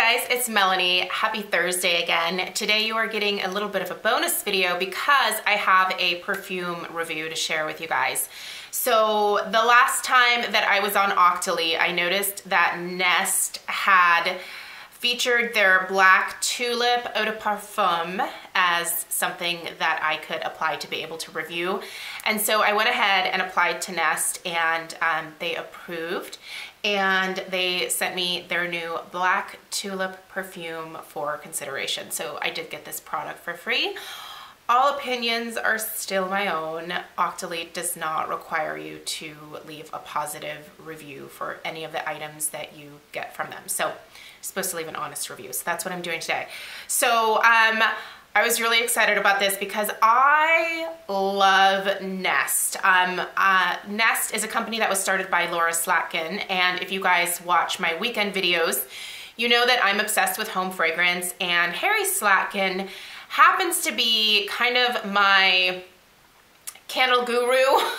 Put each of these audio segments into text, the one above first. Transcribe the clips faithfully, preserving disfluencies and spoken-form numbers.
guys, it's Melanie. Happy Thursday again. Today you are getting a little bit of a bonus video because I have a perfume review to share with you guys. So the last time that I was on Octoly, I noticed that Nest had featured their black Tulip Eau de Parfum as something that I could apply to be able to review. And so I went ahead and applied to Nest, and um, they approved. And they sent me their new black Tulip perfume for consideration. So I did get this product for free. All opinions are still my own. Octoly does not require you to leave a positive review for any of the items that you get from them. So you're supposed to leave an honest review. So that's what I'm doing today. So um, I was really excited about this because I love Nest. Um, uh, Nest is a company that was started by Laura Slatkin, and if you guys watch my weekend videos, you know that I'm obsessed with home fragrance, and Harry Slatkin happens to be kind of my candle guru.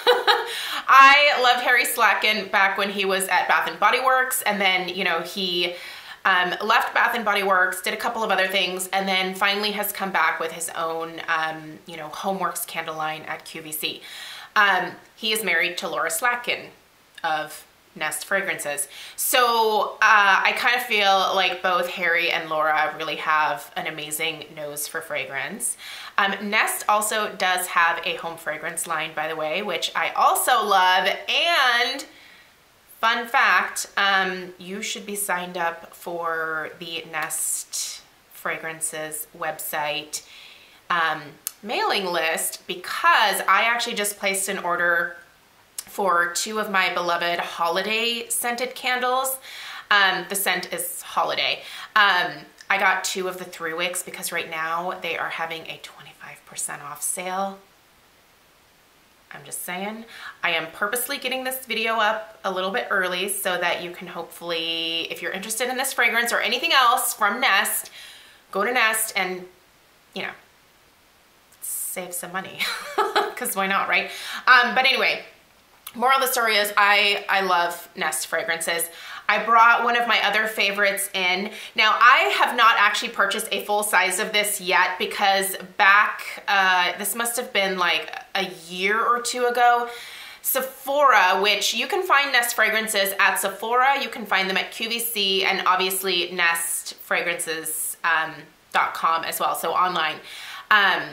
I loved Harry Slatkin back when he was at Bath and Body Works, and then, you know, he Um, left Bath and Body Works, did a couple of other things, and then finally has come back with his own, um, you know, Homeworks candle line at Q V C. Um, he is married to Laura Slatkin of Nest Fragrances. So uh, I kind of feel like both Harry and Laura really have an amazing nose for fragrance. Um, Nest also does have a home fragrance line, by the way, which I also love, and fun fact, um, you should be signed up for the Nest Fragrances website um, mailing list, because I actually just placed an order for two of my beloved holiday scented candles. Um, the scent is Holiday. Um, I got two of the three wicks because right now they are having a twenty-five percent off sale. I'm just saying. I am purposely getting this video up a little bit early so that you can hopefully, if you're interested in this fragrance or anything else from Nest, go to Nest and, you know, save some money, because why not, right? Um, but anyway, moral of the story is I, I love Nest fragrances. I brought one of my other favorites in. Now, I have not actually purchased a full size of this yet because back, uh, this must have been like a year or two ago, Sephora, which you can find Nest fragrances at Sephora, you can find them at Q V C, and obviously nest fragrances dot com um, as well, so online. Um,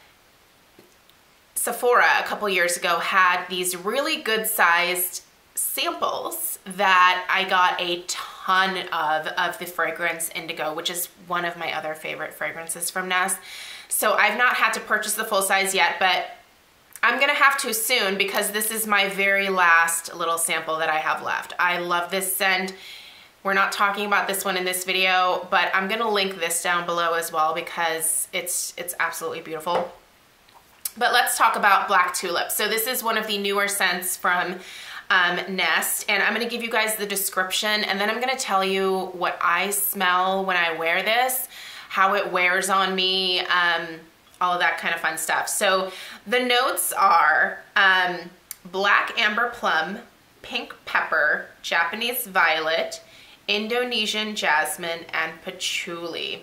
Sephora a couple years ago had these really good sized samples that I got a ton of of the fragrance Indigo, which is one of my other favorite fragrances from Nest. So I've not had to purchase the full size yet, but I'm gonna have to soon because this is my very last little sample that I have left. I love this scent. We're not talking about this one in this video, but I'm gonna link this down below as well because it's it's absolutely beautiful. But let's talk about Black Tulip. So this is one of the newer scents from um, Nest, and I'm gonna give you guys the description, and then I'm gonna tell you what I smell when I wear this, how it wears on me, um, all of that kind of fun stuff. So the notes are um, black amber plum, pink pepper, Japanese violet, Indonesian jasmine, and patchouli.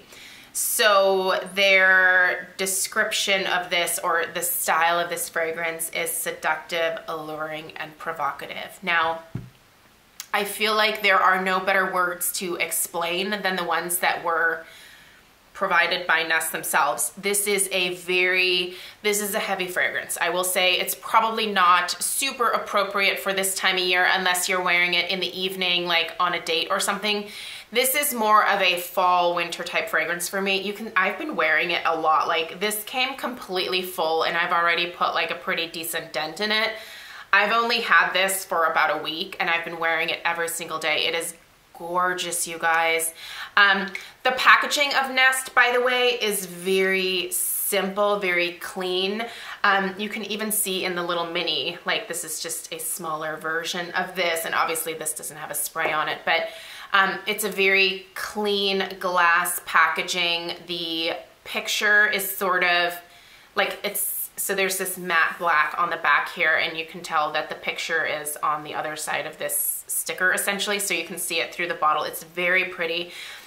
So their description of this, or the style of this fragrance, is seductive, alluring, and provocative. Now, I feel like there are no better words to explain than the ones that were provided by Nest themselves. This is a very, this is a heavy fragrance. I will say it's probably not super appropriate for this time of year unless you're wearing it in the evening, like on a date or something. This is more of a fall winter type fragrance for me. You can, I've been wearing it a lot. Like this came completely full and I've already put like a pretty decent dent in it. I've only had this for about a week and I've been wearing it every single day. It is gorgeous, you guys. Um, the packaging of Nest, by the way, is very simple, very clean. Um, you can even see in the little mini, like this is just a smaller version of this, and obviously this doesn't have a spray on it, but um, it's a very clean glass packaging. The picture is sort of like it's, so there's this matte black on the back here, and you can tell that the picture is on the other side of this sticker essentially, so you can see it through the bottle. It's very pretty.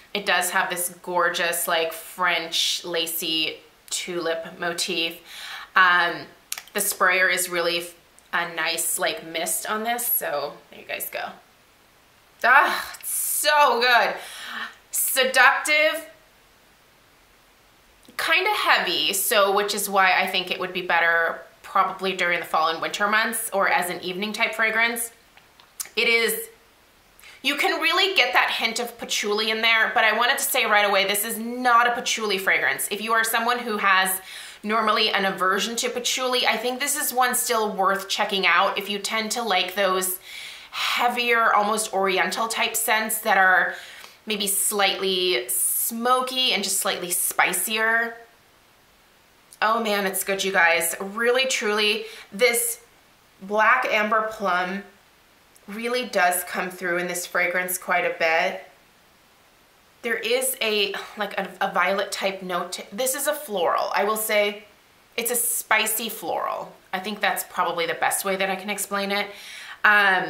It does have this gorgeous like French lacy tulip motif. Um, the sprayer is really a nice like mist on this, so there you guys go. Ah, it's so good. Seductive, kind of heavy, so which is why I think it would be better probably during the fall and winter months or as an evening type fragrance. It is, you can really get that hint of patchouli in there, but I wanted to say right away, this is not a patchouli fragrance. If you are someone who has normally an aversion to patchouli, I think this is one still worth checking out if you tend to like those heavier, almost oriental type scents that are maybe slightly smoky and just slightly spicier. Oh man, it's good, you guys. Really, truly, this black amber plum really does come through in this fragrance quite a bit. There is a, like a, a violet type note. To, this is a floral. I will say it's a spicy floral. I think that's probably the best way that I can explain it. Um,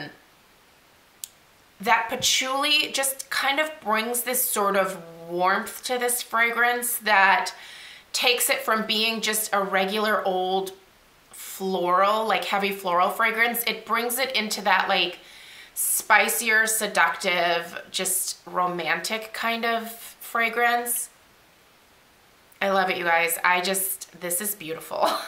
that patchouli just kind of brings this sort of warmth to this fragrance that takes it from being just a regular old floral, like heavy floral fragrance. It brings it into that like spicier, seductive, just romantic kind of fragrance. I love it, you guys. I just, this is beautiful. um,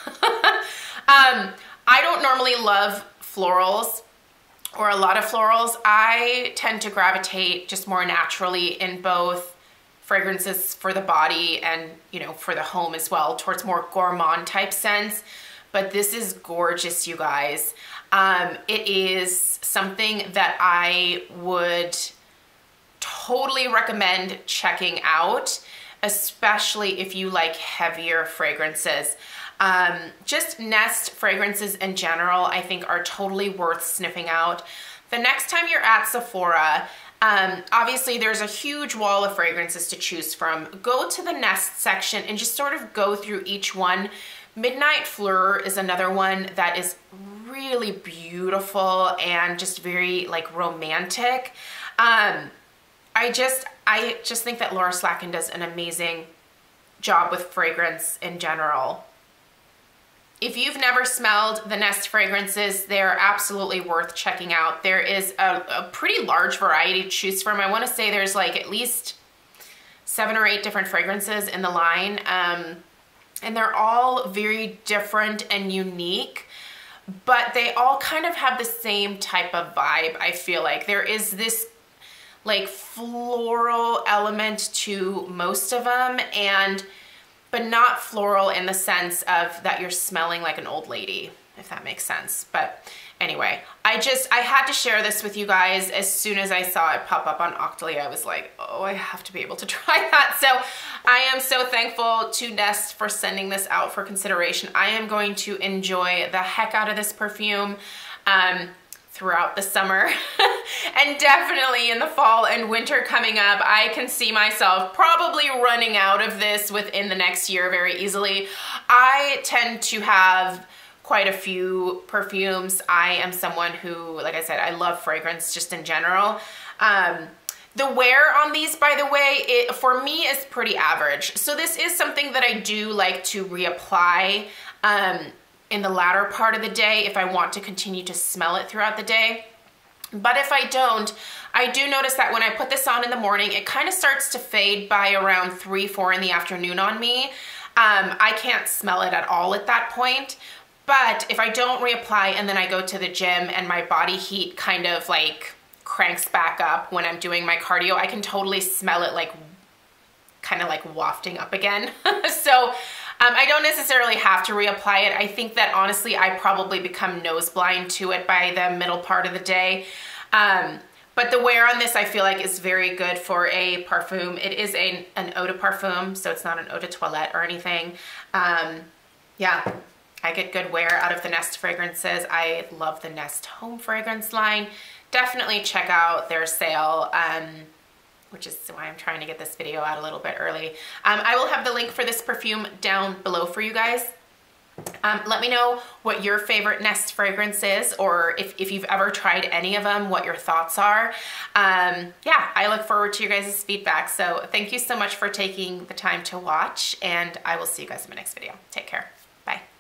I don't normally love florals or a lot of florals. I tend to gravitate just more naturally in both fragrances for the body and, you know, for the home as well, towards more gourmand type scents. But this is gorgeous, you guys. Um, it is something that I would totally recommend checking out, especially if you like heavier fragrances. Um, just Nest fragrances in general, I think are totally worth sniffing out. The next time you're at Sephora, um, obviously there's a huge wall of fragrances to choose from. Go to the Nest section and just sort of go through each one. Midnight Fleur is another one that is really beautiful and just very like romantic. Um, I just, I just think that Laura Slacken does an amazing job with fragrance in general. If you've never smelled the Nest fragrances, they're absolutely worth checking out. There is a, a pretty large variety to choose from. I want to say there's like at least seven or eight different fragrances in the line. Um, and they're all very different and unique, but they all kind of have the same type of vibe, I feel like. There is this like floral element to most of them, and but not floral in the sense of that you're smelling like an old lady, if that makes sense. But anyway, I just, I had to share this with you guys. As soon as I saw it pop up on Octoly, I was like, oh, I have to be able to try that. So I am so thankful to Nest for sending this out for consideration. I am going to enjoy the heck out of this perfume um, throughout the summer and definitely in the fall and winter coming up. I can see myself probably running out of this within the next year very easily. I tend to have quite a few perfumes. I am someone who, like I said, I love fragrance just in general. Um, the wear on these, by the way, it for me is pretty average. So this is something that I do like to reapply um, in the latter part of the day if I want to continue to smell it throughout the day. But if I don't, I do notice that when I put this on in the morning, it kind of starts to fade by around three, four in the afternoon on me. Um, I can't smell it at all at that point. But if I don't reapply and then I go to the gym and my body heat kind of like cranks back up when I'm doing my cardio, I can totally smell it like kind of like wafting up again. So um, I don't necessarily have to reapply it. I think that honestly, I probably become nose blind to it by the middle part of the day. Um, but the wear on this, I feel like, is very good for a parfum. It is a, an eau de parfum, so it's not an eau de toilette or anything. Um, yeah, I get good wear out of the Nest fragrances. I love the Nest home fragrance line. Definitely check out their sale, um, which is why I'm trying to get this video out a little bit early. Um, I will have the link for this perfume down below for you guys. Um, let me know what your favorite Nest fragrance is, or if, if you've ever tried any of them, what your thoughts are. Um, yeah, I look forward to your guys' feedback. So thank you so much for taking the time to watch, and I will see you guys in my next video. Take care. Bye.